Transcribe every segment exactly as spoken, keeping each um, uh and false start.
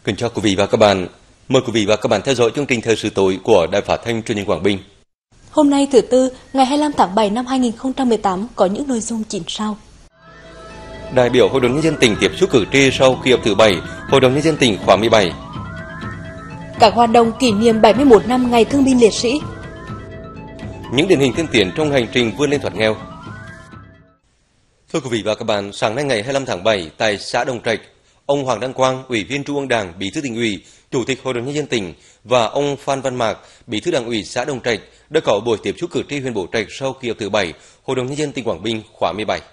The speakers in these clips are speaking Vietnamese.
Kính chào quý vị và các bạn. Mời quý vị và các bạn theo dõi chương trình thời sự tối của Đài Phát thanh Truyền hình Quảng Bình. Hôm nay thứ tư, ngày hai mươi lăm tháng bảy năm hai nghìn không trăm mười tám có những nội dung chính sau. Đại biểu Hội đồng Nhân dân tỉnh tiếp xúc cử tri sau kỳ họp thứ bảy Hội đồng Nhân dân tỉnh khóa mười bảy. Các hoạt động kỷ niệm bảy mươi mốt năm Ngày Thương binh Liệt sĩ. Những điển hình tiên tiến trong hành trình vươn lên thoát nghèo. Thưa quý vị và các bạn, sáng nay ngày hai mươi lăm tháng bảy tại xã Đồng Trạch, ông Hoàng Đăng Quang, Ủy viên Trung ương Đảng, Bí thư Tỉnh ủy, Chủ tịch Hội đồng Nhân dân tỉnh và ông Phan Văn Mạc, Bí thư Đảng ủy xã Đồng Trạch đã có buổi tiếp xúc cử tri huyện Bố Trạch sau kỳ họp thứ bảy Hội đồng Nhân dân tỉnh Quảng Bình khóa mười bảy.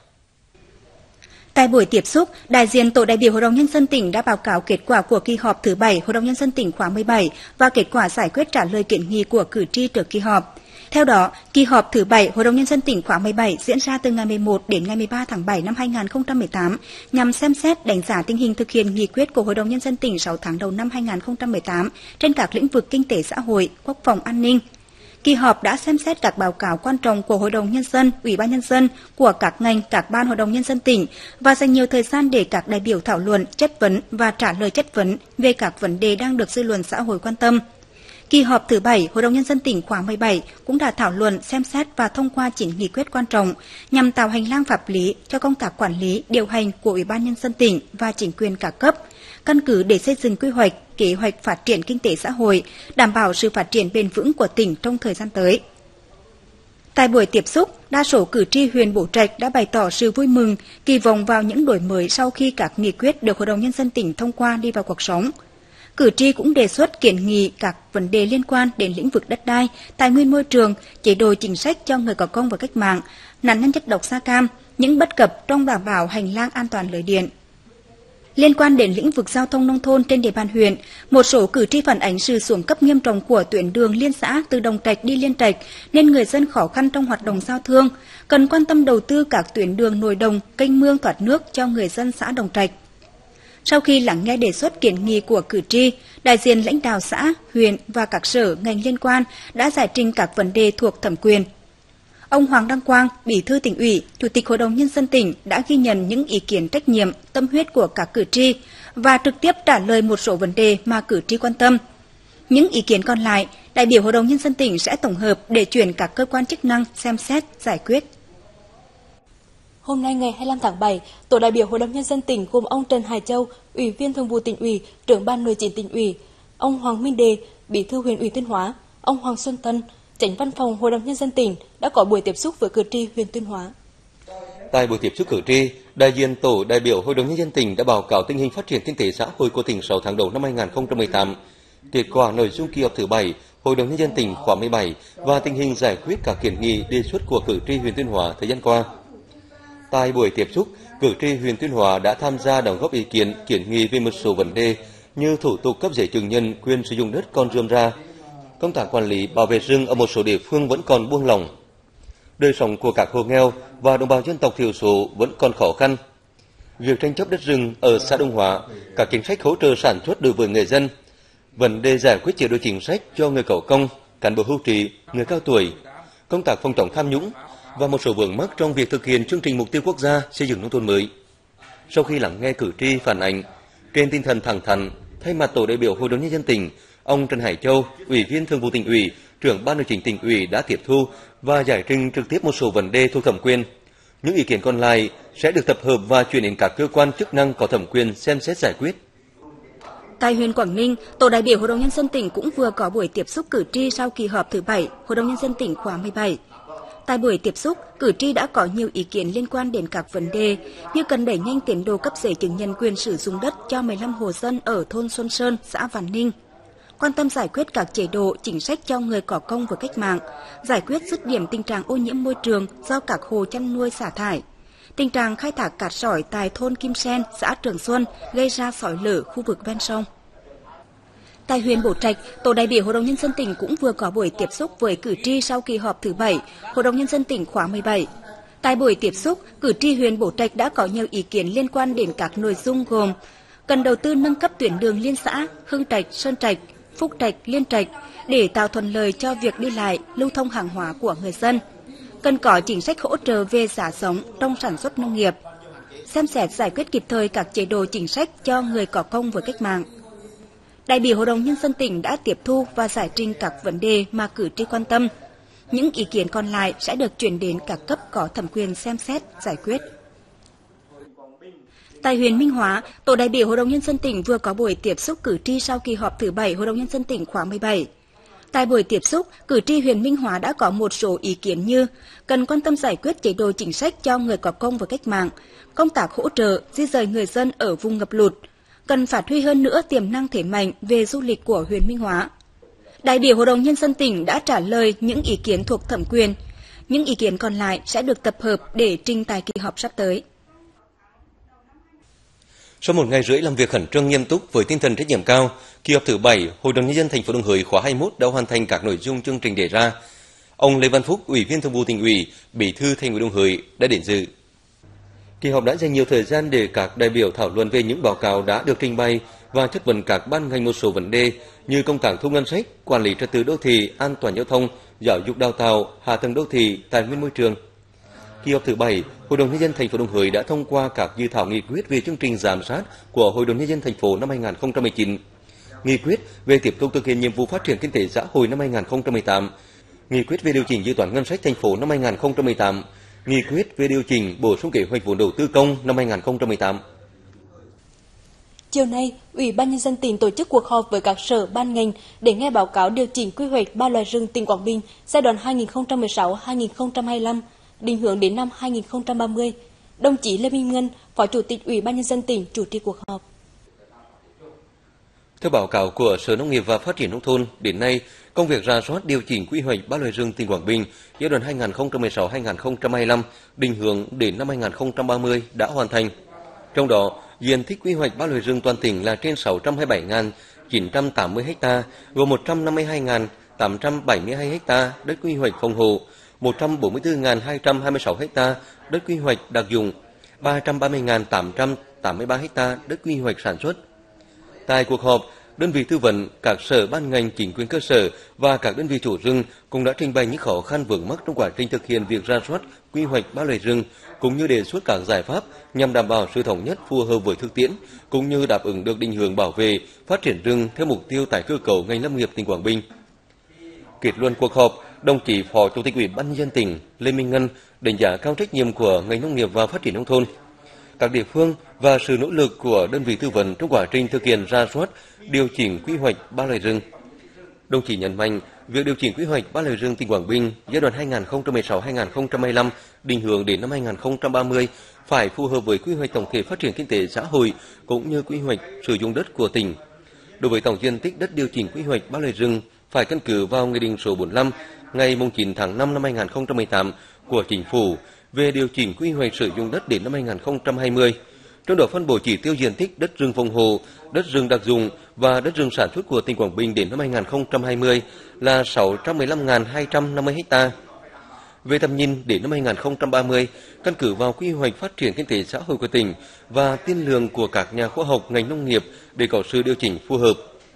Tại buổi tiếp xúc, đại diện tổ đại biểu Hội đồng Nhân dân tỉnh đã báo cáo kết quả của kỳ họp thứ bảy Hội đồng Nhân dân tỉnh khóa mười bảy và kết quả giải quyết trả lời kiến nghị của cử tri trước kỳ họp. Theo đó, kỳ họp thứ bảy Hội đồng Nhân dân tỉnh khóa mười bảy diễn ra từ ngày mười một đến ngày mười ba tháng bảy năm hai nghìn không trăm mười tám nhằm xem xét đánh giá tình hình thực hiện nghị quyết của Hội đồng Nhân dân tỉnh sáu tháng đầu năm hai nghìn không trăm mười tám trên các lĩnh vực kinh tế xã hội, quốc phòng an ninh. Kỳ họp đã xem xét các báo cáo quan trọng của Hội đồng Nhân dân, Ủy ban Nhân dân, của các ngành, các ban Hội đồng Nhân dân tỉnh và dành nhiều thời gian để các đại biểu thảo luận, chất vấn và trả lời chất vấn về các vấn đề đang được dư luận xã hội quan tâm. Kỳ họp thứ bảy Hội đồng Nhân dân tỉnh khóa mười bảy cũng đã thảo luận, xem xét và thông qua chín nghị quyết quan trọng nhằm tạo hành lang pháp lý cho công tác quản lý, điều hành của Ủy ban Nhân dân tỉnh và chính quyền các cấp, căn cứ để xây dựng quy hoạch, kế hoạch phát triển kinh tế xã hội, đảm bảo sự phát triển bền vững của tỉnh trong thời gian tới. Tại buổi tiếp xúc, đa số cử tri huyện Bố Trạch đã bày tỏ sự vui mừng, kỳ vọng vào những đổi mới sau khi các nghị quyết được Hội đồng Nhân dân tỉnh thông qua đi vào cuộc sống. Cử tri cũng đề xuất kiến nghị các vấn đề liên quan đến lĩnh vực đất đai, tài nguyên môi trường, chế độ chính sách cho người có công với cách mạng, nạn nhân chất độc da cam, những bất cập trong đảm bảo hành lang an toàn lưới điện. Liên quan đến lĩnh vực giao thông nông thôn trên địa bàn huyện, một số cử tri phản ánh sự xuống cấp nghiêm trọng của tuyến đường liên xã từ Đồng Trạch đi Liên Trạch nên người dân khó khăn trong hoạt động giao thương, cần quan tâm đầu tư các tuyến đường nội đồng, kênh mương thoát nước cho người dân xã Đồng Trạch. Sau khi lắng nghe đề xuất kiến nghị của cử tri, đại diện lãnh đạo xã, huyện và các sở ngành liên quan đã giải trình các vấn đề thuộc thẩm quyền. Ông Hoàng Đăng Quang, Bí thư Tỉnh ủy, Chủ tịch Hội đồng Nhân dân tỉnh đã ghi nhận những ý kiến trách nhiệm, tâm huyết của các cử tri và trực tiếp trả lời một số vấn đề mà cử tri quan tâm. Những ý kiến còn lại, đại biểu Hội đồng Nhân dân tỉnh sẽ tổng hợp để chuyển các cơ quan chức năng xem xét, giải quyết. Hôm nay ngày hai mươi lăm tháng bảy, tổ đại biểu Hội đồng Nhân dân tỉnh gồm ông Trần Hải Châu, Ủy viên Thường vụ Tỉnh ủy, Trưởng ban Nội chính Tỉnh ủy, ông Hoàng Minh Đề, Bí thư huyện ủy Tuyên Hóa, ông Hoàng Xuân Tân, Chánh văn phòng Hội đồng Nhân dân tỉnh đã có buổi tiếp xúc với cử tri huyện Tuyên Hóa. Tại buổi tiếp xúc cử tri, đại diện tổ đại biểu Hội đồng Nhân dân tỉnh đã báo cáo tình hình phát triển kinh tế xã hội của tỉnh sáu tháng đầu năm hai nghìn không trăm mười tám, kết quả nội dung kỳ họp thứ bảy Hội đồng Nhân dân tỉnh khóa mười bảy và tình hình giải quyết các kiến nghị đề xuất của cử tri huyện Tuyên Hóa thời gian qua. Tại buổi tiếp xúc, cử tri huyện Tuyên Hóa đã tham gia đóng góp ý kiến, kiến nghị về một số vấn đề như thủ tục cấp giấy chứng nhận quyền sử dụng đất còn rườm rà, công tác quản lý bảo vệ rừng ở một số địa phương vẫn còn buông lỏng, đời sống của các hộ nghèo và đồng bào dân tộc thiểu số vẫn còn khó khăn, việc tranh chấp đất rừng ở xã Đông Hóa, các chính sách hỗ trợ sản xuất đối với người dân, vấn đề giải quyết chế độ chính sách cho người có công, cán bộ hưu trí, người cao tuổi, công tác phòng chống tham nhũng và một số vướng mắc trong việc thực hiện chương trình mục tiêu quốc gia xây dựng nông thôn mới. Sau khi lắng nghe cử tri phản ánh, trên tinh thần thẳng thắn, thay mặt tổ đại biểu Hội đồng Nhân dân tỉnh, ông Trần Hải Châu, Ủy viên Thường vụ Tỉnh ủy, Trưởng ban Nội chính Tỉnh ủy đã tiếp thu và giải trình trực tiếp một số vấn đề thuộc thẩm quyền. Những ý kiến còn lại sẽ được tập hợp và chuyển đến các cơ quan chức năng có thẩm quyền xem xét giải quyết. Tại huyện Quảng Ninh, tổ đại biểu Hội đồng Nhân dân tỉnh cũng vừa có buổi tiếp xúc cử tri sau kỳ họp thứ bảy Hội đồng Nhân dân tỉnh khóa mười bảy. Tại buổi tiếp xúc, cử tri đã có nhiều ý kiến liên quan đến các vấn đề như cần đẩy nhanh tiến độ cấp giấy chứng nhận quyền sử dụng đất cho mười lăm hộ dân ở thôn Xuân Sơn, xã Vạn Ninh, quan tâm giải quyết các chế độ, chính sách cho người có công với cách mạng, giải quyết dứt điểm tình trạng ô nhiễm môi trường do các hồ chăn nuôi xả thải, tình trạng khai thác cát sỏi tại thôn Kim Sen, xã Trường Xuân gây ra sỏi lở khu vực ven sông. Tại huyện Bố Trạch, tổ đại biểu Hội đồng Nhân dân tỉnh cũng vừa có buổi tiếp xúc với cử tri sau kỳ họp thứ bảy Hội đồng Nhân dân tỉnh khóa mười bảy. Tại buổi tiếp xúc, cử tri huyện Bố Trạch đã có nhiều ý kiến liên quan đến các nội dung gồm cần đầu tư nâng cấp tuyến đường liên xã Hưng Trạch, Sơn Trạch, Phúc Trạch, Liên Trạch để tạo thuận lợi cho việc đi lại, lưu thông hàng hóa của người dân. Cần có chính sách hỗ trợ về giá giống trong sản xuất nông nghiệp. Xem xét giải quyết kịp thời các chế độ chính sách cho người có công với cách mạng. đại biểu Hội đồng Nhân dân tỉnh đã tiếp thu và giải trình các vấn đề mà cử tri quan tâm. Những ý kiến còn lại sẽ được chuyển đến các cấp có thẩm quyền xem xét, giải quyết. Tại huyện Minh Hóa, tổ đại biểu Hội đồng Nhân dân tỉnh vừa có buổi tiếp xúc cử tri sau kỳ họp thứ bảy Hội đồng Nhân dân tỉnh khóa mười bảy. Tại buổi tiếp xúc, cử tri huyện Minh Hóa đã có một số ý kiến như cần quan tâm giải quyết chế độ chính sách cho người có công với cách mạng, công tác hỗ trợ, di dời người dân ở vùng ngập lụt, cần phát huy hơn nữa tiềm năng thế mạnh về du lịch của huyện Minh Hóa. Đại biểu Hội đồng Nhân dân tỉnh đã trả lời những ý kiến thuộc thẩm quyền. Những ý kiến còn lại sẽ được tập hợp để trình tại kỳ họp sắp tới. Sau một ngày rưỡi làm việc khẩn trương nghiêm túc với tinh thần trách nhiệm cao, kỳ họp thứ bảy Hội đồng Nhân dân thành phố Đồng Hới khóa hai mươi mốt đã hoàn thành các nội dung chương trình đề ra. Ông Lê Văn Phúc, Ủy viên Thường vụ Tỉnh ủy, Bí thư Thành ủy Đồng Hới đã đến dự. Kỳ họp đã dành nhiều thời gian để các đại biểu thảo luận về những báo cáo đã được trình bày và chất vấn các ban ngành một số vấn đề như công tác thu ngân sách, quản lý trật tự đô thị, an toàn giao thông, giáo dục đào tạo, hạ tầng đô thị, tài nguyên môi trường. Kỳ họp thứ bảy, Hội đồng Nhân dân thành phố Đồng Hới đã thông qua các dự thảo nghị quyết về chương trình giám sát của Hội đồng Nhân dân thành phố năm hai nghìn không trăm mười chín, nghị quyết về tiếp tục thực hiện nhiệm vụ phát triển kinh tế xã hội năm hai nghìn không trăm mười tám, nghị quyết về điều chỉnh dự toán ngân sách thành phố năm hai nghìn không trăm mười tám, nghị quyết về điều chỉnh bổ sung kế hoạch vốn đầu tư công năm hai nghìn không trăm mười tám. Chiều nay, Ủy ban Nhân dân tỉnh tổ chức cuộc họp với các sở ban ngành để nghe báo cáo điều chỉnh quy hoạch ba loài rừng tỉnh Quảng Bình giai đoạn hai nghìn không trăm mười sáu đến hai nghìn không trăm hai mươi lăm, định hướng đến năm hai nghìn không trăm ba mươi. Đồng chí Lê Minh Ngân, Phó Chủ tịch Ủy ban Nhân dân tỉnh chủ trì cuộc họp. Theo báo cáo của Sở Nông nghiệp và Phát triển nông thôn, đến nay, công việc rà soát điều chỉnh quy hoạch ba loài rừng tỉnh Quảng Bình giai đoạn hai nghìn không trăm mười sáu đến hai nghìn không trăm hai mươi lăm, định hướng đến năm hai nghìn không trăm ba mươi đã hoàn thành. Trong đó, diện tích quy hoạch ba loài rừng toàn tỉnh là trên sáu trăm hai mươi bảy nghìn chín trăm tám mươi ha, gồm một trăm năm mươi hai nghìn tám trăm bảy mươi hai ha đất quy hoạch phòng hộ, một trăm bốn mươi tư nghìn hai trăm hai mươi sáu ha đất quy hoạch đặc dụng, ba trăm ba mươi nghìn tám trăm tám mươi ba ha đất quy hoạch sản xuất. Tại cuộc họp, đơn vị tư vấn, các sở ban ngành chính quyền cơ sở và các đơn vị chủ rừng cũng đã trình bày những khó khăn vướng mắc trong quá trình thực hiện việc rà soát quy hoạch ba loài rừng, cũng như đề xuất các giải pháp nhằm đảm bảo sự thống nhất phù hợp với thực tiễn, cũng như đáp ứng được định hướng bảo vệ, phát triển rừng theo mục tiêu tái cơ cấu ngành lâm nghiệp tỉnh Quảng Bình. Kết luận cuộc họp, đồng chí Phó Chủ tịch Ủy ban Nhân dân tỉnh Lê Minh Ngân đánh giá cao trách nhiệm của ngành nông nghiệp và phát triển nông thôn, các địa phương và sự nỗ lực của đơn vị tư vấn trong quá trình thực hiện rà soát điều chỉnh quy hoạch ba loài rừng. Đồng chí nhấn mạnh việc điều chỉnh quy hoạch ba loài rừng tỉnh Quảng Bình giai đoạn hai nghìn không trăm mười sáu đến hai nghìn không trăm hai mươi lăm định hướng đến năm hai nghìn không trăm ba mươi phải phù hợp với quy hoạch tổng thể phát triển kinh tế xã hội cũng như quy hoạch sử dụng đất của tỉnh. Đối với tổng diện tích đất điều chỉnh quy hoạch ba loài rừng phải căn cứ vào Nghị định số bốn mươi lăm ngày chín tháng năm năm hai nghìn không trăm mười tám của Chính phủ về điều chỉnh quy hoạch sử dụng đất đến năm hai nghìn không trăm hai mươi. Trong đó phân bổ chỉ tiêu diện tích đất rừng phòng hộ, đất rừng đặc dụng và đất rừng sản xuất của tỉnh Quảng Bình đến năm hai nghìn không trăm hai mươi là sáu trăm mười lăm nghìn hai trăm năm mươi ha. Về tầm nhìn đến năm hai nghìn không trăm ba mươi, căn cứ vào quy hoạch phát triển kinh tế xã hội của tỉnh và tiên lượng của các nhà khoa học ngành nông nghiệp để có sự điều chỉnh phù hợp.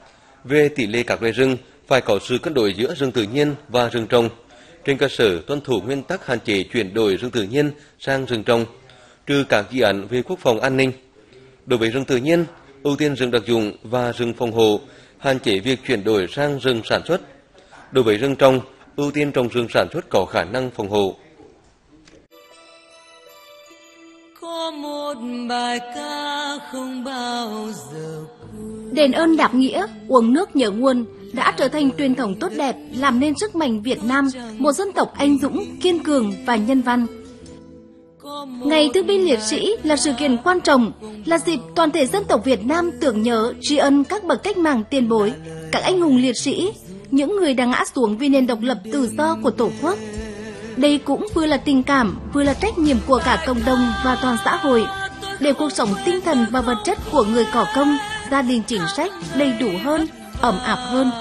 Về tỷ lệ các loài rừng, phải có sự cân đối giữa rừng tự nhiên và rừng trồng, trên cơ sở tuân thủ nguyên tắc hạn chế chuyển đổi rừng tự nhiên sang rừng trồng, trừ các dự án về quốc phòng an ninh. Đối với rừng tự nhiên, ưu tiên rừng đặc dụng và rừng phòng hộ, hạn chế việc chuyển đổi sang rừng sản xuất. Đối với rừng trồng, ưu tiên trồng rừng sản xuất có khả năng phòng hộ. Có một bài ca không bao giờ đền ơn đáp nghĩa, uống nước nhớ nguồn đã trở thành truyền thống tốt đẹp, làm nên sức mạnh Việt Nam, một dân tộc anh dũng, kiên cường và nhân văn. Ngày Thương binh Liệt sĩ là sự kiện quan trọng, là dịp toàn thể dân tộc Việt Nam tưởng nhớ tri ân các bậc cách mạng tiền bối, các anh hùng liệt sĩ, những người đã ngã xuống vì nền độc lập tự do của Tổ quốc. Đây cũng vừa là tình cảm, vừa là trách nhiệm của cả cộng đồng và toàn xã hội, để cuộc sống tinh thần và vật chất của người có công, gia đình chính sách đầy đủ hơn, ấm áp hơn.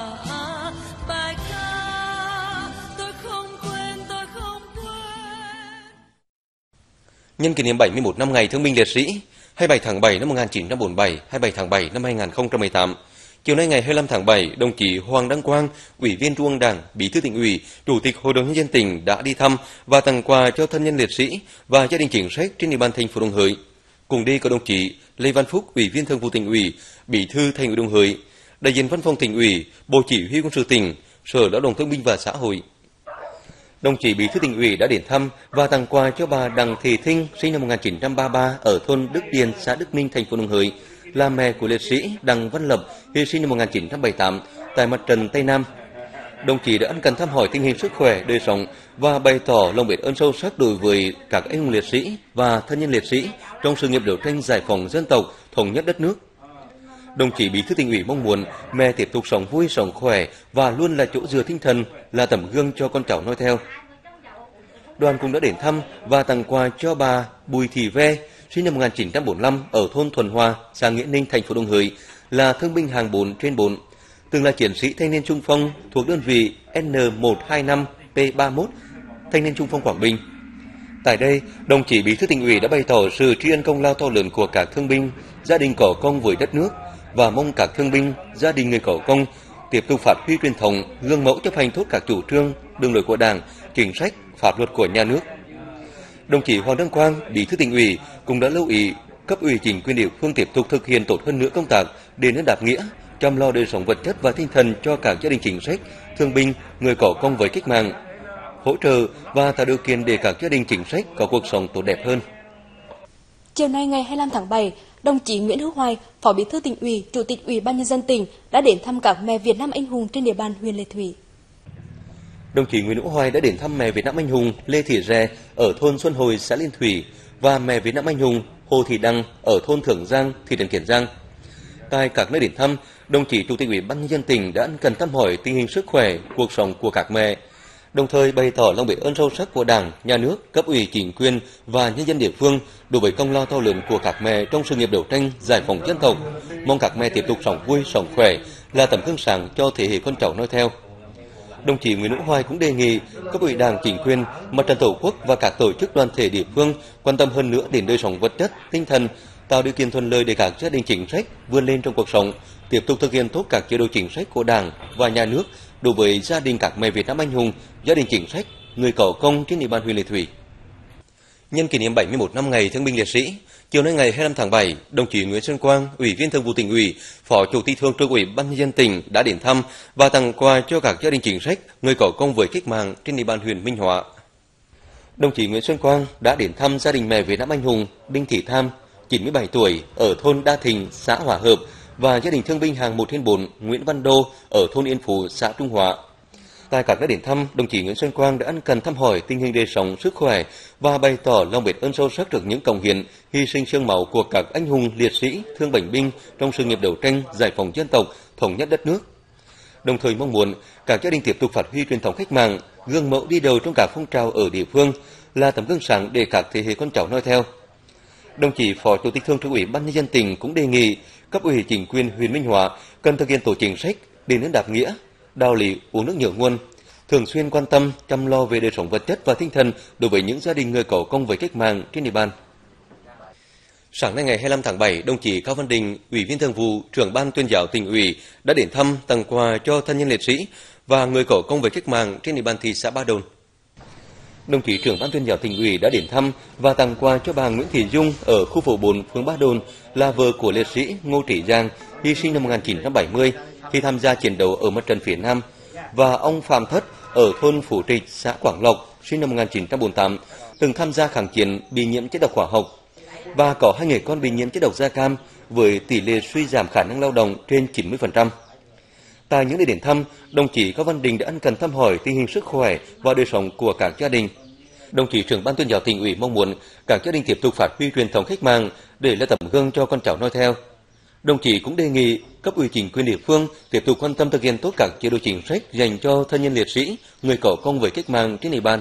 Nhân kỷ niệm bảy mươi mốt năm ngày Thương binh Liệt sĩ, hai mươi bảy tháng bảy năm một nghìn chín trăm bốn mươi bảy, hai mươi bảy tháng bảy năm hai nghìn không trăm mười tám. Chiều nay ngày hai mươi lăm tháng bảy, đồng chí Hoàng Đăng Quang, Ủy viên Trung ương Đảng, Bí thư Tỉnh ủy, Chủ tịch Hội đồng Nhân dân tỉnh đã đi thăm và tặng quà cho thân nhân liệt sĩ và gia đình chính sách trên địa bàn thành phố Đồng Hới. Cùng đi có đồng chí Lê Văn Phúc, Ủy viên Thường vụ Tỉnh ủy, Bí thư Thành ủy Đồng Hới, đại diện Văn phòng Tỉnh ủy, Bộ Chỉ huy Quân sự tỉnh, Sở Lao động Thương binh và Xã hội. Đồng chí Bí thư Tỉnh ủy đã đến thăm và tặng quà cho bà Đặng Thị Thinh, sinh năm một nghìn chín trăm ba mươi ba ở thôn Đức Điền, xã Đức Ninh, thành phố Đồng Hới, là mẹ của liệt sĩ Đặng Văn Lập, hy sinh năm một nghìn chín trăm bảy mươi tám tại mặt trận Tây Nam. Đồng chí đã ân cần thăm hỏi tình hình sức khỏe, đời sống và bày tỏ lòng biết ơn sâu sắc đối với các anh hùng liệt sĩ và thân nhân liệt sĩ trong sự nghiệp đấu tranh giải phóng dân tộc, thống nhất đất nước. Đồng chí Bí thư Tỉnh ủy mong muốn mẹ tiếp tục sống vui, sống khỏe và luôn là chỗ dựa tinh thần, là tấm gương cho con cháu noi theo. Đoàn cũng đã đến thăm và tặng quà cho bà Bùi Thị Ve, sinh năm một nghìn chín trăm bốn mươi lăm ở thôn Thuần Hòa, xã Nghĩa Ninh, thành phố Đồng Hới, là thương binh hạng bốn trên bốn, từng là chiến sĩ thanh niên xung phong thuộc đơn vị N một hai năm P ba mốt, thanh niên xung phong Quảng Bình. Tại đây, đồng chí Bí thư Tỉnh ủy đã bày tỏ sự tri ân công lao to lớn của các thương binh, gia đình có công với đất nước và mong các thương binh, gia đình người có công tiếp tục phát huy truyền thống, gương mẫu chấp hành tốt các chủ trương, đường lối của Đảng, chính sách, pháp luật của nhà nước. Đồng chí Hoàng Đăng Quang, Bí thư Tỉnh ủy cũng đã lưu ý cấp ủy chính quyền địa phương tiếp tục thực hiện tốt hơn nữa công tác đền ơn đáp nghĩa, chăm lo đời sống vật chất và tinh thần cho các gia đình chính sách, thương binh, người có công với cách mạng, hỗ trợ và tạo điều kiện để các gia đình chính sách có cuộc sống tốt đẹp hơn. Chiều nay ngày hai mươi lăm tháng bảy, đồng chí Nguyễn Hữu Hoài, Phó Bí thư Tỉnh ủy, Chủ tịch Ủy ban Nhân dân tỉnh đã đến thăm các mẹ Việt Nam anh hùng trên địa bàn huyện Lệ Thủy. Đồng chí Nguyễn Hữu Hoài đã đến thăm mẹ Việt Nam anh hùng Lê Thị Rè ở thôn Xuân Hồi, xã Liên Thủy và mẹ Việt Nam anh hùng Hồ Thị Đăng ở thôn Thượng Giang, thị trấn Kiến Giang. Tại các nơi đến thăm, đồng chí Chủ tịch Ủy ban Nhân dân tỉnh đã ân cần thăm hỏi tình hình sức khỏe, cuộc sống của các mẹ, đồng thời bày tỏ lòng biết ơn sâu sắc của Đảng, Nhà nước, cấp ủy chính quyền và nhân dân địa phương đối với công lao to lớn của các mẹ trong sự nghiệp đấu tranh giải phóng dân tộc. Mong các mẹ tiếp tục sống vui, sống khỏe, là tấm gương sáng cho thế hệ con cháu noi theo. Đồng chí Nguyễn Hữu Hoài cũng đề nghị cấp ủy Đảng, chính quyền, Mặt trận Tổ quốc và các tổ chức đoàn thể địa phương quan tâm hơn nữa đến đời sống vật chất, tinh thần, tạo điều kiện thuận lợi để các gia đình chính sách vươn lên trong cuộc sống, tiếp tục thực hiện tốt các chế độ chính sách của Đảng và Nhà nước đối với gia đình các mẹ Việt Nam anh hùng, gia đình chính sách, người có công trên địa bàn huyện Lệ Thủy. Nhân kỷ niệm bảy mươi mốt năm ngày Thương binh Liệt sĩ, chiều nay ngày hai mươi lăm tháng bảy, đồng chí Nguyễn Xuân Quang, Ủy viên Thường vụ Tỉnh ủy, Phó Chủ tịch Thường trực Ủy ban Nhân dân tỉnh đã đến thăm và tặng quà cho các gia đình chính sách, người có công với cách mạng trên địa bàn huyện Minh Hóa. Đồng chí Nguyễn Xuân Quang đã đến thăm gia đình mẹ Việt Nam anh hùng Đinh Thị Tham, chín mươi bảy tuổi, ở thôn Đa Thịnh, xã Hòa Hợp và gia đình thương binh hạng một trên bốn Nguyễn Văn Đô ở thôn Yên Phú, xã Trung Hóa. Tại các nơi đến thăm, đồng chí Nguyễn Xuân Quang đã ân cần thăm hỏi tình hình đời sống, sức khỏe và bày tỏ lòng biết ơn sâu sắc trước những cống hiến, hy sinh xương máu của các anh hùng liệt sĩ, thương bệnh binh trong sự nghiệp đấu tranh giải phóng dân tộc, thống nhất đất nước. Đồng thời mong muốn các gia đình tiếp tục phát huy truyền thống cách mạng, gương mẫu đi đầu trong các phong trào ở địa phương, là tấm gương sáng để các thế hệ con cháu noi theo. Đồng chí Phó Chủ tịch Thường trực Ủy ban Nhân dân tỉnh cũng đề nghị cấp ủy chính quyền huyện Minh Hóa cần thực hiện tổ chính sách đền ơn đáp nghĩa, đạo lý uống nước nhớ nguồn, thường xuyên quan tâm chăm lo về đời sống vật chất và tinh thần đối với những gia đình người có công với cách mạng trên địa bàn. Sáng nay ngày hai mươi lăm tháng bảy, đồng chí Cao Văn Đình, Ủy viên Thường vụ, Trưởng ban Tuyên giáo Tỉnh ủy đã đến thăm tặng quà cho thân nhân liệt sĩ và người có công với cách mạng trên địa bàn thị xã Ba Đồn. Đồng chí Trưởng ban Tuyên giáo Tỉnh ủy đã đến thăm và tặng quà cho bà Nguyễn Thị Dung ở khu phố bốn, phường Ba Đồn, là vợ của liệt sĩ Ngô Trí Giang, hy sinh năm một nghìn chín trăm bảy mươi khi tham gia chiến đấu ở mặt trận phía Nam, và ông Phạm Thất ở thôn Phú Trịch, xã Quảng Lộc, sinh năm một nghìn chín trăm bốn mươi tám, từng tham gia kháng chiến bị nhiễm chất độc hóa học và có hai người con bị nhiễm chất độc da cam với tỷ lệ suy giảm khả năng lao động trên chín mươi phần trăm. Tại những nơi đến thăm, đồng chí Cao Văn Đình đã ân cần thăm hỏi tình hình sức khỏe và đời sống của các gia đình. Đồng chí Trưởng ban Tuyên giáo Tỉnh ủy mong muốn các gia đình tiếp tục phát huy truyền thống cách mạng để là tấm gương cho con cháu noi theo. Đồng chí cũng đề nghị cấp ủy chính quyền địa phương tiếp tục quan tâm thực hiện tốt các chế độ chính sách dành cho thân nhân liệt sĩ, người có công với cách mạng trên địa bàn.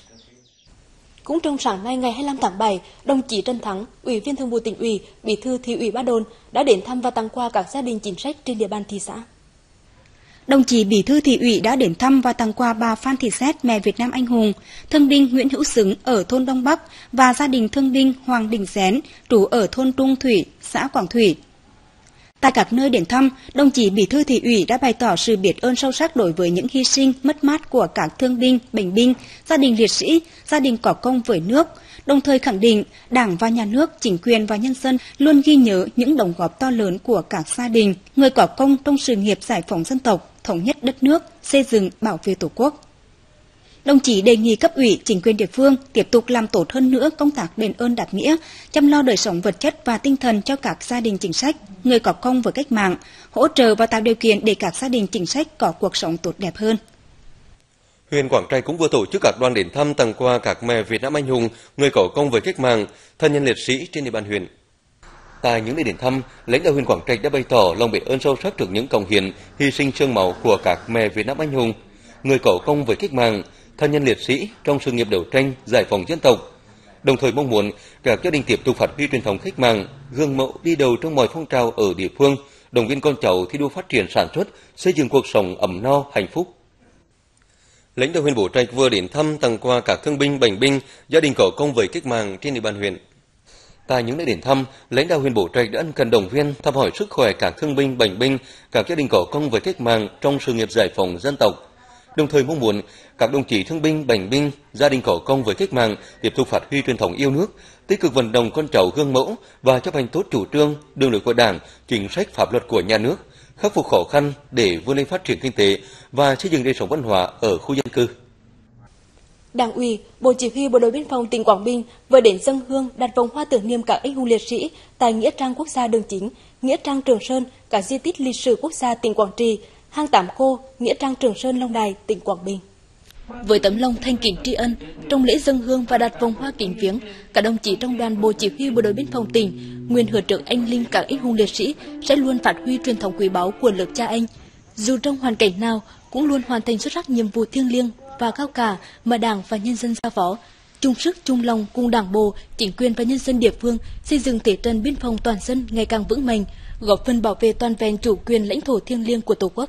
Cũng trong sáng nay ngày hai mươi lăm tháng bảy, đồng chí Trần Thắng, Ủy viên Thường vụ Tỉnh ủy, Bí thư Thị ủy Ba Đồn đã đến thăm và tặng quà các gia đình chính sách trên địa bàn thị xã. Đồng chí Bí thư Thị ủy đã đến thăm và tặng quà bà Phan Thị Xét, mẹ Việt Nam anh hùng, thương binh Nguyễn Hữu Xứng ở thôn Đông Bắc và gia đình thương binh Hoàng Đình Xén, trú ở thôn Trung Thủy, xã Quảng Thủy. Tại các nơi đến thăm, đồng chí Bí thư Thị ủy đã bày tỏ sự biết ơn sâu sắc đối với những hy sinh, mất mát của các thương binh, bệnh binh, gia đình liệt sĩ, gia đình có công với nước, đồng thời khẳng định Đảng và Nhà nước, chính quyền và nhân dân luôn ghi nhớ những đóng góp to lớn của các gia đình, người có công trong sự nghiệp giải phóng dân tộc, thống nhất đất nước, xây dựng, bảo vệ Tổ quốc. Đồng chí đề nghị cấp ủy, chính quyền địa phương tiếp tục làm tốt hơn nữa công tác đền ơn đáp nghĩa, chăm lo đời sống vật chất và tinh thần cho các gia đình chính sách, người có công với cách mạng, hỗ trợ và tạo điều kiện để các gia đình chính sách có cuộc sống tốt đẹp hơn. Huyện Quảng Trạch cũng vừa tổ chức các đoàn đến thăm tặng quà các mẹ Việt Nam anh hùng, người có công với cách mạng, thân nhân liệt sĩ trên địa bàn huyện. Tại những nơi đến thăm, lãnh đạo huyện Quảng Trạch đã bày tỏ lòng biết ơn sâu sắc trước những cống hiến, hy sinh xương máu của các mẹ Việt Nam anh hùng, người có công với cách mạng, thân nhân liệt sĩ trong sự nghiệp đấu tranh giải phóng dân tộc. Đồng thời mong muốn các gia đình tiếp tục phát huy truyền thống cách mạng, gương mẫu đi đầu trong mọi phong trào ở địa phương, động viên con cháu thi đua phát triển sản xuất, xây dựng cuộc sống ấm no, hạnh phúc. Lãnh đạo huyện Bố Trạch vừa đến thăm tặng quà các thương binh, bệnh binh, gia đình có công với cách mạng trên địa bàn huyện. Tại những nơi đến thăm, lãnh đạo huyện Bố Trạch đã ân cần động viên, thăm hỏi sức khỏe các thương binh, bệnh binh, các gia đình có công với cách mạng trong sự nghiệp giải phóng dân tộc. Đồng thời mong muốn các đồng chí thương binh, bệnh binh, gia đình có công với cách mạng tiếp tục phát huy truyền thống yêu nước, tích cực vận động con cháu gương mẫu và chấp hành tốt chủ trương, đường lối của Đảng, chính sách pháp luật của nhà nước, khắc phục khó khăn để vươn lên phát triển kinh tế và xây dựng đời sống văn hóa ở khu dân cư. Đảng ủy, Bộ Chỉ huy Bộ đội Biên phòng tỉnh Quảng Bình vừa đến dâng hương đặt vòng hoa tưởng niệm các anh hùng liệt sĩ tại nghĩa trang quốc gia Đường Chính, nghĩa trang Trường Sơn, các di tích lịch sử quốc gia tỉnh Quảng Trị, hang Tám Cô, nghĩa trang Trường Sơn Long Đài, tỉnh Quảng Bình. Với tấm lòng thành kính tri ân, trong lễ dâng hương và đặt vòng hoa kính viếng, các đồng chí trong đoàn Bộ Chỉ huy Bộ đội Biên phòng tỉnh nguyện hứa trước anh linh các anh hùng liệt sĩ sẽ luôn phát huy truyền thống quý báu của lớp cha anh, dù trong hoàn cảnh nào cũng luôn hoàn thành xuất sắc nhiệm vụ thiêng liêng và cao cả mà Đảng và nhân dân giao phó, chung sức chung lòng cùng Đảng bộ, chính quyền và nhân dân địa phương xây dựng thế trận biên phòng toàn dân ngày càng vững mạnh, góp phần bảo vệ toàn vẹn chủ quyền lãnh thổ thiêng liêng của Tổ quốc.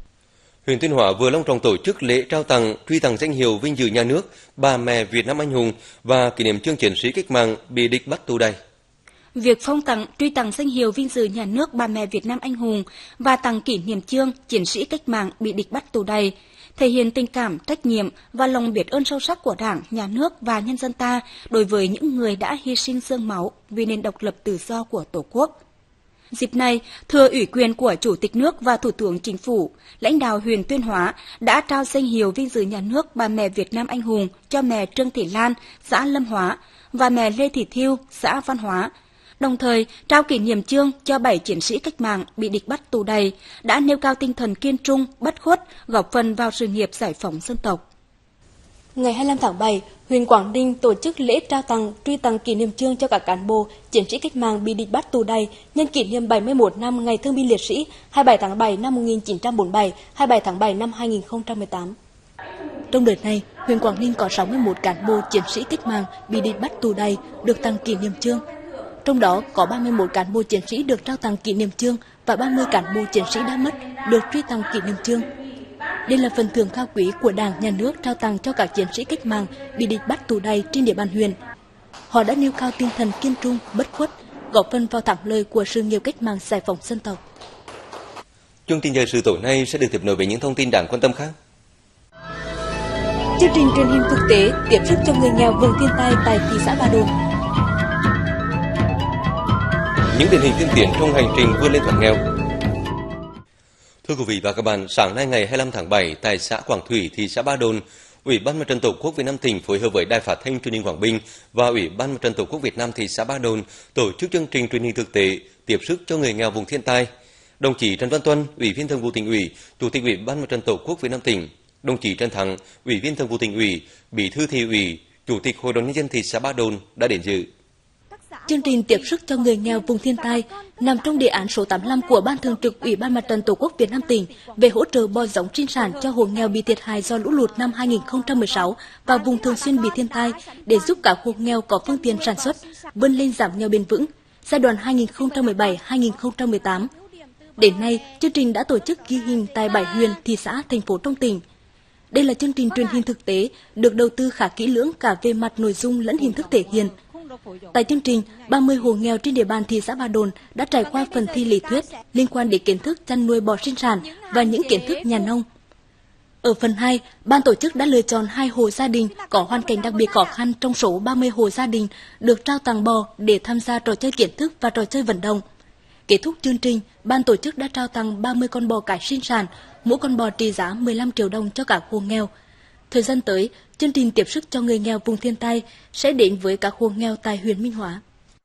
Huyện Tuyên Hóa vừa long trọng tổ chức lễ trao tặng, truy tặng danh hiệu vinh dự nhà nước bà mẹ Việt Nam anh hùng và kỷ niệm chương chiến sĩ cách mạng bị địch bắt tù đày. Việc phong tặng, truy tặng danh hiệu vinh dự nhà nước bà mẹ Việt Nam anh hùng và tặng kỷ niệm chương chiến sĩ cách mạng bị địch bắt tù đày thể hiện tình cảm, trách nhiệm và lòng biết ơn sâu sắc của Đảng, Nhà nước và nhân dân ta đối với những người đã hy sinh xương máu vì nền độc lập tự do của Tổ quốc. Dịp này, thừa ủy quyền của Chủ tịch nước và Thủ tướng Chính phủ, lãnh đạo huyện Tuyên Hóa đã trao danh hiệu vinh dự nhà nước bà mẹ Việt Nam anh hùng cho mẹ Trương Thị Lan, xã Lâm Hóa và mẹ Lê Thị Thiêu, xã Văn Hóa. Đồng thời, trao kỷ niệm chương cho bảy chiến sĩ cách mạng bị địch bắt tù đày, đã nêu cao tinh thần kiên trung, bất khuất, góp phần vào sự nghiệp giải phóng dân tộc. Ngày hai mươi lăm tháng bảy, huyện Quảng Ninh tổ chức lễ trao tặng, truy tặng kỷ niệm chương cho các cán bộ, chiến sĩ cách mạng bị địch bắt tù đày nhân kỷ niệm bảy mươi mốt năm Ngày Thương binh Liệt sĩ hai mươi bảy tháng bảy năm một nghìn chín trăm bốn mươi bảy, hai mươi bảy tháng bảy năm hai nghìn không trăm mười tám. Trong đợt này, huyện Quảng Ninh có sáu mươi mốt cán bộ chiến sĩ cách mạng bị địch bắt tù đày được tặng kỷ niệm chương. Trong đó có ba mươi mốt cán bộ chiến sĩ được trao tặng kỷ niệm chương và ba mươi cán bộ chiến sĩ đã mất được truy tặng kỷ niệm chương. Đây là phần thưởng cao quý của Đảng, Nhà nước trao tặng cho các chiến sĩ cách mạng bị địch bắt tù đày trên địa bàn huyện. Họ đã nêu cao tinh thần kiên trung, bất khuất, góp phần vào thắng lợi của sự nghiệp cách mạng giải phóng dân tộc. Chương trình thời sự tối nay sẽ được tiếp nối với những thông tin đáng quan tâm khác. Chương trình truyền hình thực tế tiếp sức cho người nghèo vùng thiên tai tại thị xã Ba Đồn. Những điển hình tiên tiến trong hành trình vươn lên thoát nghèo. Thưa quý vị và các bạn, sáng nay ngày hai mươi lăm tháng bảy tại xã Quảng Thủy, thị xã Ba Đồn, Ủy ban Mặt trận Tổ quốc Việt Nam tỉnh phối hợp với Đài Phát thanh Truyền hình Quảng Bình và Ủy ban Mặt trận Tổ quốc Việt Nam thị xã Ba Đồn tổ chức chương trình truyền hình thực tế tiếp sức cho người nghèo vùng thiên tai. Đồng chí Trần Văn Tuân, Ủy viên Thường vụ Tỉnh ủy, Chủ tịch Ủy ban Mặt trận Tổ quốc Việt Nam tỉnh, đồng chí Trần Thắng, Ủy viên Thường vụ Tỉnh ủy, Bí thư Thị ủy, Chủ tịch Hội đồng nhân dân thị xã Ba Đồn đã đến dự. Chương trình tiếp sức cho người nghèo vùng thiên tai nằm trong đề án số tám mươi lăm của Ban Thường trực Ủy ban Mặt trận Tổ quốc Việt Nam tỉnh về hỗ trợ bò giống sinh sản cho hộ nghèo bị thiệt hại do lũ lụt năm hai nghìn không trăm mười sáu và vùng thường xuyên bị thiên tai để giúp các hộ nghèo có phương tiện sản xuất vươn lên giảm nghèo bền vững giai đoạn hai nghìn không trăm mười bảy đến hai nghìn không trăm mười tám. Đến nay, chương trình đã tổ chức ghi hình tại bảy huyện, thị xã, thành phố trong tỉnh. Đây là chương trình truyền hình thực tế được đầu tư khá kỹ lưỡng cả về mặt nội dung lẫn hình thức thể hiện. Tại chương trình, ba mươi hộ nghèo trên địa bàn thị xã Ba Đồn đã trải qua phần thi lý thuyết liên quan đến kiến thức chăn nuôi bò sinh sản và những kiến thức nhà nông. Ở phần hai, ban tổ chức đã lựa chọn hai hộ gia đình có hoàn cảnh đặc biệt khó khăn trong số ba mươi hộ gia đình được trao tặng bò để tham gia trò chơi kiến thức và trò chơi vận động. Kết thúc chương trình, ban tổ chức đã trao tặng ba mươi con bò cái sinh sản, mỗi con bò trị giá mười lăm triệu đồng cho các hộ nghèo. Thời gian tới, chương trình tiếp sức cho người nghèo vùng thiên tai sẽ đến với các hộ nghèo tại huyện Minh Hóa.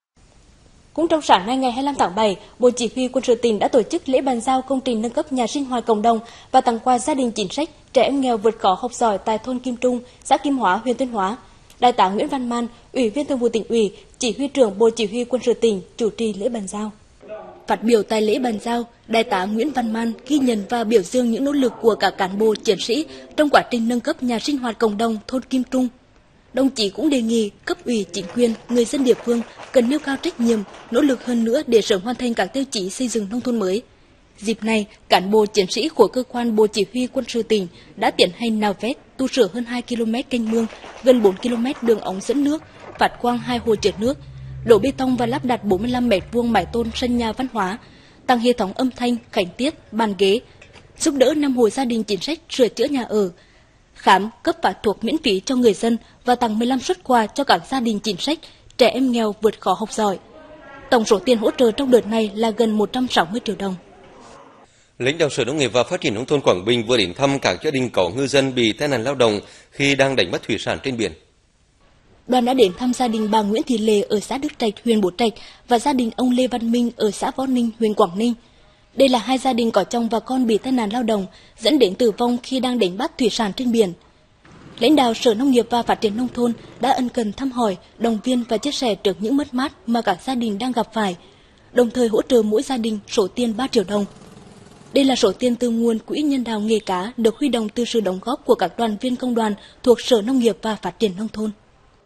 Cũng trong sáng nay ngày hai mươi lăm tháng bảy, Bộ Chỉ huy Quân sự tỉnh đã tổ chức lễ bàn giao công trình nâng cấp nhà sinh hoạt cộng đồng và tặng quà gia đình chính sách trẻ em nghèo vượt khó học giỏi tại thôn Kim Trung, xã Kim Hóa, huyện Tuyên Hóa. Đại tá Nguyễn Văn Man, Ủy viên Thường vụ Tỉnh ủy, Chỉ huy trưởng Bộ Chỉ huy Quân sự tỉnh chủ trì lễ bàn giao. Phát biểu tại lễ bàn giao, Đại tá Nguyễn Văn Man ghi nhận và biểu dương những nỗ lực của các cán bộ chiến sĩ trong quá trình nâng cấp nhà sinh hoạt cộng đồng thôn Kim Trung. Đồng chí cũng đề nghị cấp ủy chính quyền, người dân địa phương cần nêu cao trách nhiệm, nỗ lực hơn nữa để sớm hoàn thành các tiêu chí xây dựng nông thôn mới. Dịp này, cán bộ chiến sĩ của cơ quan Bộ Chỉ huy Quân sự tỉnh đã tiến hành nạo vét, tu sửa hơn hai ki lô mét kênh mương, gần bốn ki lô mét đường ống dẫn nước, phát quang hai hồ chứa nước, đổ bê tông và lắp đặt bốn mươi lăm mét vuông mái tôn sân nhà văn hóa, tăng hệ thống âm thanh, cảnh tiết, bàn ghế, giúp đỡ năm hộ gia đình chính sách sửa chữa nhà ở, khám, cấp phát thuốc miễn phí cho người dân và tặng mười lăm suất quà cho các gia đình chính sách, trẻ em nghèo vượt khó học giỏi. Tổng số tiền hỗ trợ trong đợt này là gần một trăm sáu mươi triệu đồng. Lãnh đạo Sở Nông nghiệp và Phát triển Nông thôn Quảng Bình vừa đến thăm các gia đình có ngư dân bị tai nạn lao động khi đang đánh bắt thủy sản trên biển. Đoàn đã đến thăm gia đình bà Nguyễn Thị Lệ ở xã Đức Trạch, huyện Bố Trạch và gia đình ông Lê Văn Minh ở xã Võ Ninh, huyện Quảng Ninh. Đây là hai gia đình có chồng và con bị tai nạn lao động dẫn đến tử vong khi đang đánh bắt thủy sản trên biển. Lãnh đạo Sở Nông nghiệp và Phát triển Nông thôn đã ân cần thăm hỏi, động viên và chia sẻ trước những mất mát mà các gia đình đang gặp phải, đồng thời hỗ trợ mỗi gia đình số tiền ba triệu đồng. Đây là số tiền từ nguồn quỹ nhân đạo nghề cá được huy động từ sự đóng góp của các đoàn viên công đoàn thuộc Sở Nông nghiệp và Phát triển Nông thôn.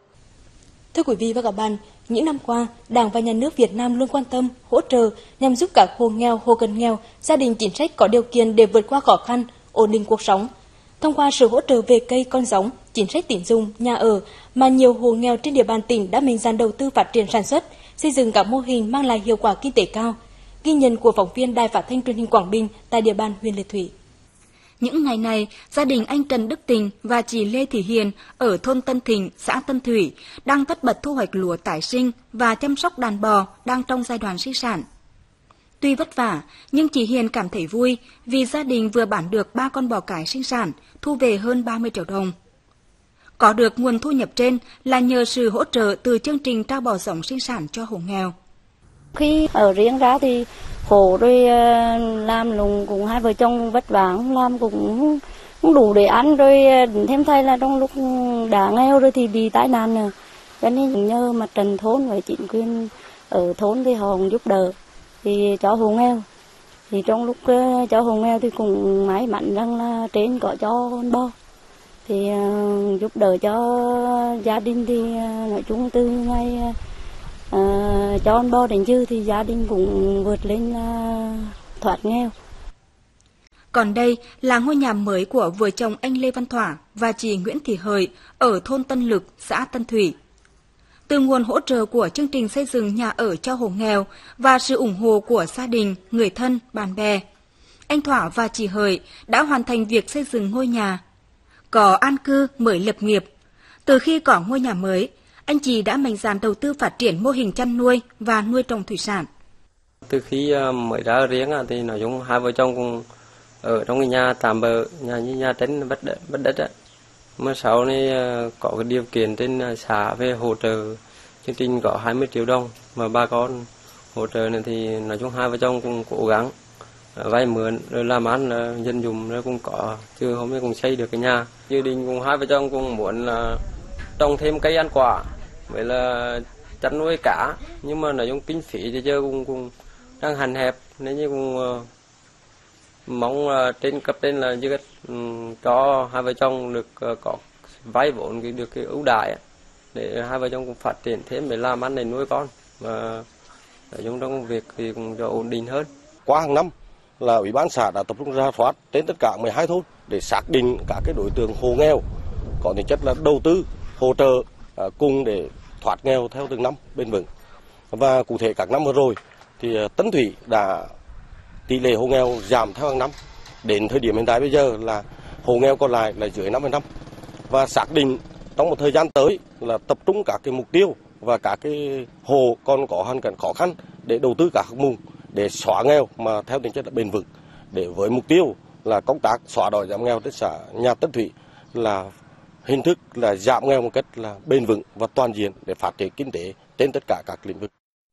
Thưa quý vị và các bạn, những năm qua, Đảng và Nhà nước Việt Nam luôn quan tâm, hỗ trợ nhằm giúp các hộ nghèo, hộ cận nghèo, gia đình chính sách có điều kiện để vượt qua khó khăn, ổn định cuộc sống. Thông qua sự hỗ trợ về cây, con giống, chính sách tín dụng, nhà ở mà nhiều hộ nghèo trên địa bàn tỉnh đã mạnh dạn đầu tư phát triển sản xuất, xây dựng các mô hình mang lại hiệu quả kinh tế cao. Ghi nhận của phóng viên Đài Phát thanh Truyền hình Quảng Bình tại địa bàn huyện Lệ Thủy. Những ngày này, gia đình anh Trần Đức Tình và chị Lê Thị Hiền ở thôn Tân Thịnh, xã Tân Thủy đang tất bật thu hoạch lúa tái sinh và chăm sóc đàn bò đang trong giai đoạn sinh sản. Tuy vất vả, nhưng chị Hiền cảm thấy vui vì gia đình vừa bán được ba con bò cái sinh sản, thu về hơn ba mươi triệu đồng. Có được nguồn thu nhập trên là nhờ sự hỗ trợ từ chương trình trao bò giống sinh sản cho hộ nghèo. Khi ở riêng ra thì khổ rồi, làm lùng cùng hai vợ chồng vất vả, làm cũng không đủ để ăn, rồi thêm thay là trong lúc đã nghèo rồi thì bị tai nạn nữa. Cho nên nhờ mặt trận thôn với chính quyền ở thôn thì họ giúp đỡ thì cho hộ nghèo. Thì trong lúc cho hộ nghèo thì cũng may mắn rằng là trên có cho con bò. Thì giúp đỡ cho gia đình thì nói chung từ ngày À, cho con bò đến dư thì gia đình cũng vượt lên uh, thoát nghèo. Còn đây là ngôi nhà mới của vợ chồng anh Lê Văn Thỏa và chị Nguyễn Thị Hợi ở thôn Tân Lực, xã Tân Thủy. Từ nguồn hỗ trợ của chương trình xây dựng nhà ở cho hộ nghèo và sự ủng hộ của gia đình, người thân, bạn bè, anh Thỏa và chị Hợi đã hoàn thành việc xây dựng ngôi nhà. Có an cư mới lập nghiệp. Từ khi có ngôi nhà mới, anh chị đã mạnh dạn đầu tư phát triển mô hình chăn nuôi và nuôi trồng thủy sản. Từ khi mới ra riêng thì nói chung hai vợ chồng cũng ở trong cái nhà tạm bợ, nhà như nhà trên đất đất, đất, đất. Mà sau này có cái điều kiện trên xã về hỗ trợ chương trình có hai mươi triệu đồng mà ba con hỗ trợ này thì nói chung hai vợ chồng cũng cố gắng vay mượn rồi làm ăn là dân dùng rồi cũng có, chứ hôm nay cũng xây được cái nhà. Gia đình cùng hai vợ chồng cũng muốn là trồng thêm cây ăn quả, vậy là chăn nuôi cá, nhưng mà nói chung kinh phí thì giờ cũng cũng đang hạn hẹp nên như cũng uh, mong uh, trên cấp trên là như um, cho hai vợ chồng được uh, có vay vốn cái được cái ưu đãi để hai vợ chồng cũng phát triển thêm để làm ăn để nuôi con, và nói chung trong công việc thì cũng cho ổn định hơn. Qua hàng năm là Ủy ban xã đã tập trung rà soát trên tất cả mười hai thôn để xác định các cái đối tượng hộ nghèo có tính chất là đầu tư hỗ trợ uh, cùng để thoát nghèo theo từng năm bền vững. Và cụ thể các năm vừa rồi thì Tân Thủy đã tỷ lệ hộ nghèo giảm theo hàng năm. Đến thời điểm hiện tại bây giờ là hộ nghèo còn lại là dưới năm phần trăm. Và xác định trong một thời gian tới là tập trung các cái mục tiêu và các cái hộ còn có hoàn cảnh khó khăn để đầu tư các hạng mục để xóa nghèo mà theo tính chất là bền vững. Để với mục tiêu là công tác xóa đói giảm nghèo tại xã nhà Tân Thủy là hình thức là giảm nghèo một cách là bền vững và toàn diện để phát triển kinh tế trên tất cả các lĩnh vực.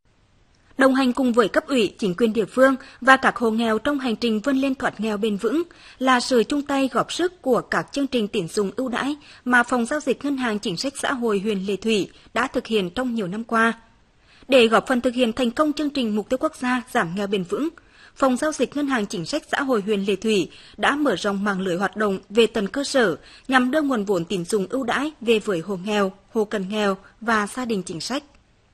Đồng hành cùng với cấp ủy, chính quyền địa phương và các hộ nghèo trong hành trình vươn lên thoát nghèo bền vững là sự chung tay góp sức của các chương trình tín dụng ưu đãi mà Phòng Giao dịch Ngân hàng Chính sách Xã hội huyện Lệ Thủy đã thực hiện trong nhiều năm qua. Để góp phần thực hiện thành công chương trình Mục tiêu Quốc gia giảm nghèo bền vững, Phòng Giao dịch Ngân hàng Chính sách Xã hội huyện Lệ Thủy đã mở rộng mạng lưới hoạt động về tận cơ sở nhằm đưa nguồn vốn tín dụng ưu đãi về với hộ nghèo, hộ cận nghèo và gia đình chính sách.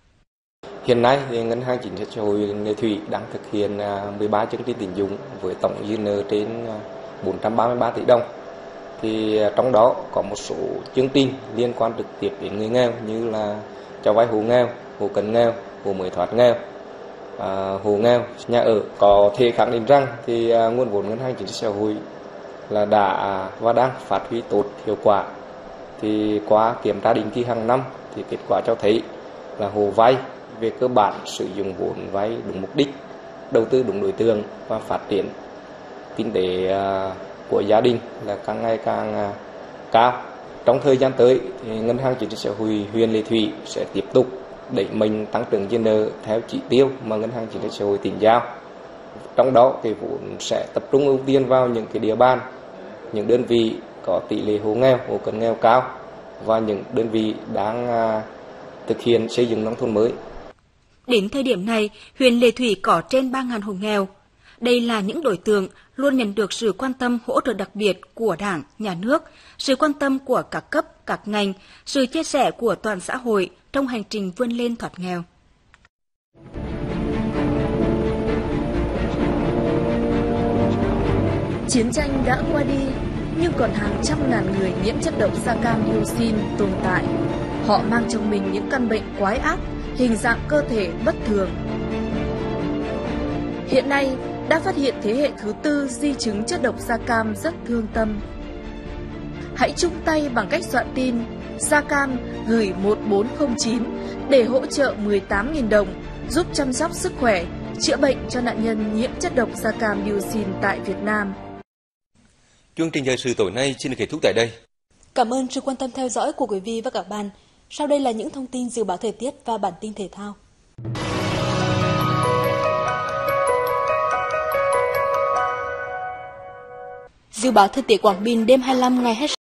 Hiện nay, thì Ngân hàng Chính sách Xã hội Lệ Thủy đang thực hiện mười ba chương trình tín dụng với tổng dư nợ trên bốn trăm ba mươi ba tỷ đồng. Thì trong đó có một số chương trình liên quan trực tiếp đến người nghèo như là cho vay hộ nghèo, hộ cận nghèo, hộ mới thoát nghèo, à, hộ nghèo, nhà ở. Có thể khẳng định rằng thì nguồn vốn Ngân hàng Chính sách Xã hội là đã và đang phát huy tốt hiệu quả. Thì qua kiểm tra định kỳ hàng năm thì kết quả cho thấy là hộ vay về cơ bản sử dụng vốn vay đúng mục đích, đầu tư đúng đối tượng và phát triển kinh tế của gia đình là càng ngày càng cao. Trong thời gian tới thì Ngân hàng Chính sách Xã hội huyện Lệ Thủy sẽ tiếp tục đẩy mạnh tăng trưởng dư nợ theo chỉ tiêu mà Ngân hàng Chính sách Xã hội tỉnh giao. Trong đó thì vốn sẽ tập trung ưu tiên vào những cái địa bàn, những đơn vị có tỷ lệ hộ nghèo, hộ cận nghèo cao và những đơn vị đang thực hiện xây dựng nông thôn mới. Đến thời điểm này, huyện Lệ Thủy có trên ba nghìn hộ nghèo. Đây là những đối tượng luôn nhận được sự quan tâm hỗ trợ đặc biệt của Đảng, Nhà nước, sự quan tâm của các cấp, các ngành, sự chia sẻ của toàn xã hội trong hành trình vươn lên thoát nghèo. Chiến tranh đã qua đi, nhưng còn hàng trăm ngàn người nhiễm chất độc da cam dioxin tồn tại. Họ mang trong mình những căn bệnh quái ác, hình dạng cơ thể bất thường. Hiện nay, đã phát hiện thế hệ thứ tư di chứng chất độc da cam rất thương tâm. Hãy chung tay bằng cách soạn tin da cam gửi một bốn không chín để hỗ trợ mười tám nghìn đồng, giúp chăm sóc sức khỏe, chữa bệnh cho nạn nhân nhiễm chất độc da cam dioxin tại Việt Nam. Chương trình thời sự tối nay xin được kết thúc tại đây. Cảm ơn sự quan tâm theo dõi của quý vị và các bạn. Sau đây là những thông tin dự báo thời tiết và bản tin thể thao. Dự báo thời tiết Quảng Bình đêm hai mươi lăm ngày hai mươi sáu